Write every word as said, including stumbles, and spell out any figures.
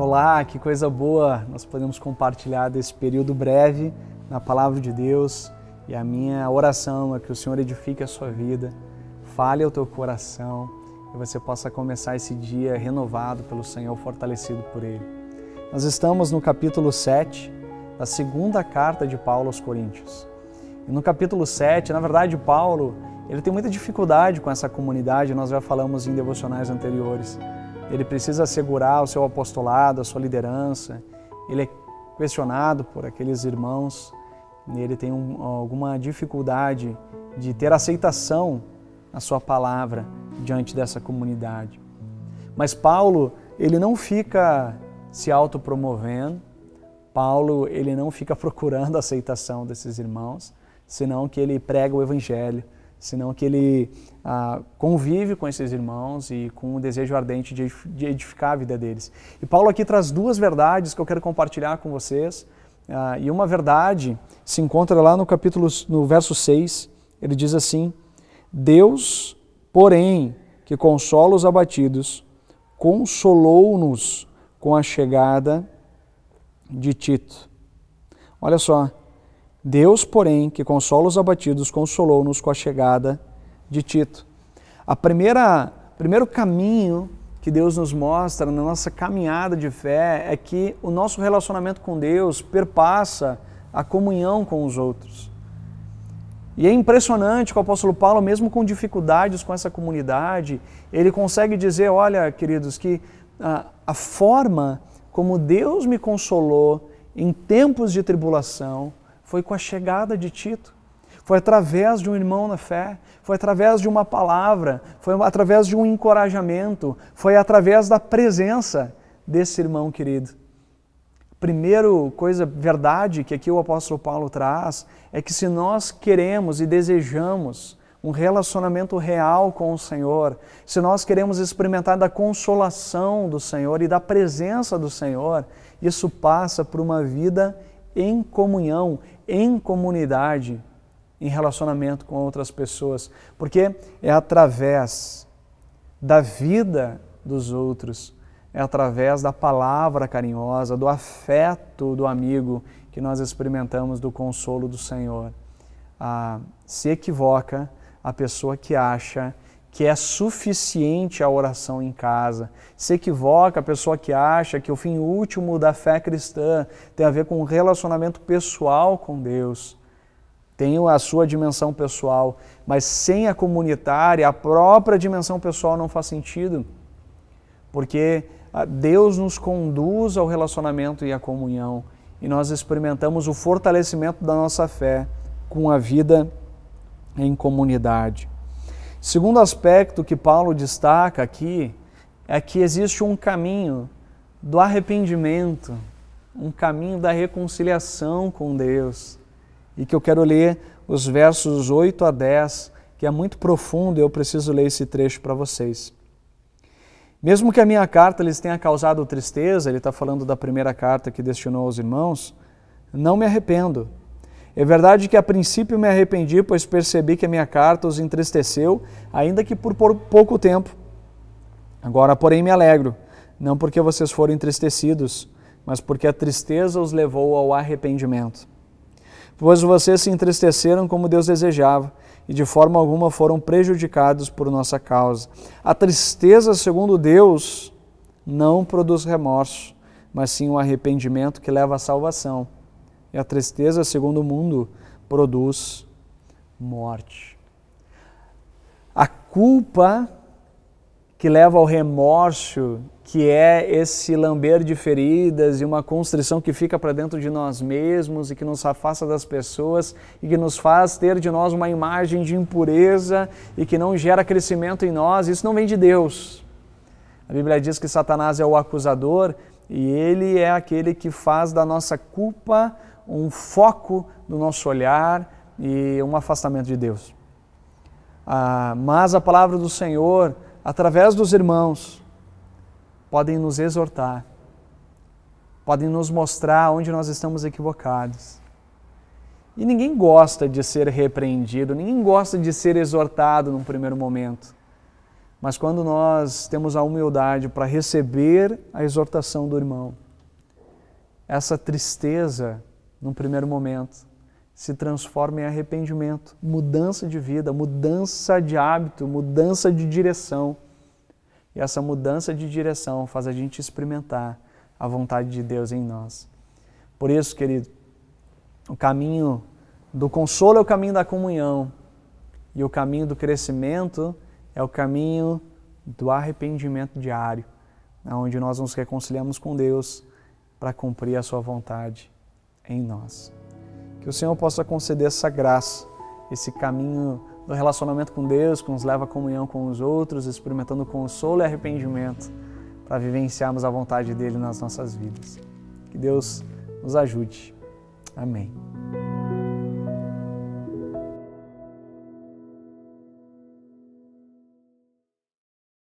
Olá, que coisa boa nós podemos compartilhar desse período breve na Palavra de Deus, e a minha oração é que o Senhor edifique a sua vida, fale ao teu coração e você possa começar esse dia renovado pelo Senhor, fortalecido por Ele. Nós estamos no capítulo sete da segunda carta de Paulo aos Coríntios. E no capítulo sete, na verdade, Paulo ele tem muita dificuldade com essa comunidade, nós já falamos em devocionais anteriores. Ele precisa assegurar o seu apostolado, a sua liderança. Ele é questionado por aqueles irmãos e ele tem um, alguma dificuldade de ter aceitação na sua palavra diante dessa comunidade. Mas Paulo, ele não fica se autopromovendo, Paulo, ele não fica procurando a aceitação desses irmãos, senão que ele prega o Evangelho, senão que ele ah, convive com esses irmãos e com o desejo ardente de edificar a vida deles. E Paulo aqui traz duas verdades que eu quero compartilhar com vocês, ah, e uma verdade se encontra lá no capítulo, no verso seis, ele diz assim: Deus, porém, que consola os abatidos, consolou-nos com a chegada de Tito. Olha só, Deus, porém, que consola os abatidos, consolou-nos com a chegada de Tito. A primeira, primeiro caminho que Deus nos mostra na nossa caminhada de fé é que o nosso relacionamento com Deus perpassa a comunhão com os outros. E é impressionante que o apóstolo Paulo, mesmo com dificuldades com essa comunidade, ele consegue dizer, olha, queridos, que a, a forma como Deus me consolou em tempos de tribulação foi com a chegada de Tito, foi através de um irmão na fé, foi através de uma palavra, foi através de um encorajamento, foi através da presença desse irmão querido. Primeiro coisa, verdade que aqui o apóstolo Paulo traz, é que se nós queremos e desejamos um relacionamento real com o Senhor, se nós queremos experimentar da consolação do Senhor e da presença do Senhor, isso passa por uma vida em comunhão, em comunidade, em relacionamento com outras pessoas, porque é através da vida dos outros, é através da palavra carinhosa, do afeto do amigo que nós experimentamos do consolo do Senhor. Ah, se equivoca a pessoa que acha que é suficiente a oração em casa. Se equivoca a pessoa que acha que o fim último da fé cristã tem a ver com um relacionamento pessoal com Deus. Tem a sua dimensão pessoal, mas sem a comunitária, a própria dimensão pessoal não faz sentido, porque Deus nos conduz ao relacionamento e à comunhão, e nós experimentamos o fortalecimento da nossa fé com a vida em comunidade. Segundo aspecto que Paulo destaca aqui é que existe um caminho do arrependimento, um caminho da reconciliação com Deus. E que eu quero ler os versos oito a dez, que é muito profundo e eu preciso ler esse trecho para vocês. Mesmo que a minha carta lhes tenha causado tristeza, ele está falando da primeira carta que destinou aos irmãos, não me arrependo. É verdade que a princípio me arrependi, pois percebi que a minha carta os entristeceu, ainda que por pouco tempo. Agora, porém, me alegro, não porque vocês foram entristecidos, mas porque a tristeza os levou ao arrependimento. Pois vocês se entristeceram como Deus desejava, e de forma alguma foram prejudicados por nossa causa. A tristeza, segundo Deus, não produz remorso, mas sim um arrependimento que leva à salvação. E a tristeza, segundo o mundo, produz morte. A culpa que leva ao remorso, que é esse lamber de feridas e uma constrição que fica para dentro de nós mesmos e que nos afasta das pessoas e que nos faz ter de nós uma imagem de impureza e que não gera crescimento em nós, isso não vem de Deus. A Bíblia diz que Satanás é o acusador e ele é aquele que faz da nossa culpa um foco do nosso olhar e um afastamento de Deus. Ah, mas a palavra do Senhor, através dos irmãos, podem nos exortar, podem nos mostrar onde nós estamos equivocados. E ninguém gosta de ser repreendido, ninguém gosta de ser exortado num primeiro momento. Mas quando nós temos a humildade para receber a exortação do irmão, essa tristeza, num primeiro momento, se transforma em arrependimento, mudança de vida, mudança de hábito, mudança de direção. E essa mudança de direção faz a gente experimentar a vontade de Deus em nós. Por isso, querido, o caminho do consolo é o caminho da comunhão, e o caminho do crescimento é o caminho do arrependimento diário, onde nós nos reconciliamos com Deus para cumprir a sua vontade em nós. Que o Senhor possa conceder essa graça, esse caminho do relacionamento com Deus, que nos leva à comunhão com os outros, experimentando consolo e arrependimento, para vivenciarmos a vontade dEle nas nossas vidas. Que Deus nos ajude. Amém.